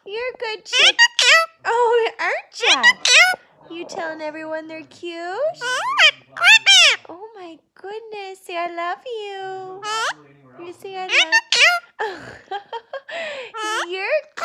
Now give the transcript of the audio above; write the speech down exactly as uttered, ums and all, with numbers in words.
You're a good chick. Oh, aren't ya? You telling everyone they're cute? Oh my goodness. Say I love you. You say I love you. You're